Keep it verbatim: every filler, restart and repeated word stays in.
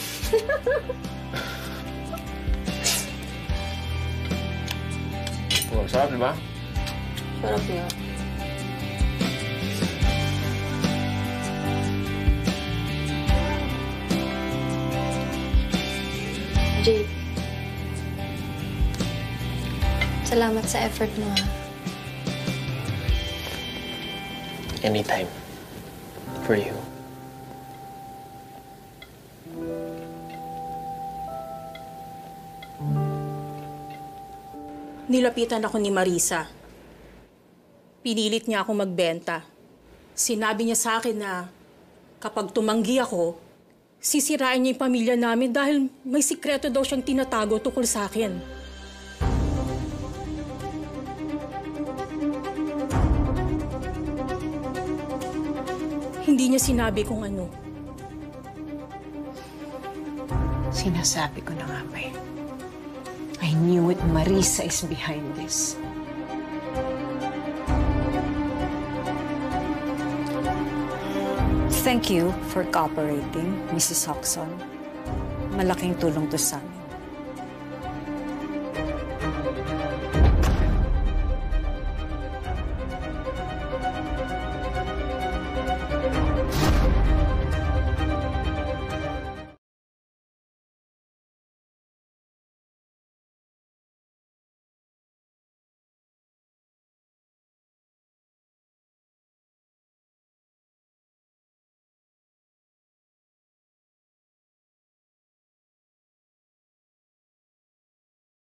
Oh, sarap, di ba? Sarap niya. Jade, salamat sa effort mo, ha? Anytime. For you. Nilapitan ako ni Marisa. Pinilit niya ako magbenta. Sinabi niya sa akin na kapag tumanggi ako, sisirain niya yung pamilya namin dahil may sikreto daw siyang tinatago tungkol sa akin. Hindi niya sinabi kung ano. Sinasabi ko na nga ba eh. I knew it. Marisa is behind this. Thank you for cooperating, Missus Hoxon. Malaking tulong to sa amin.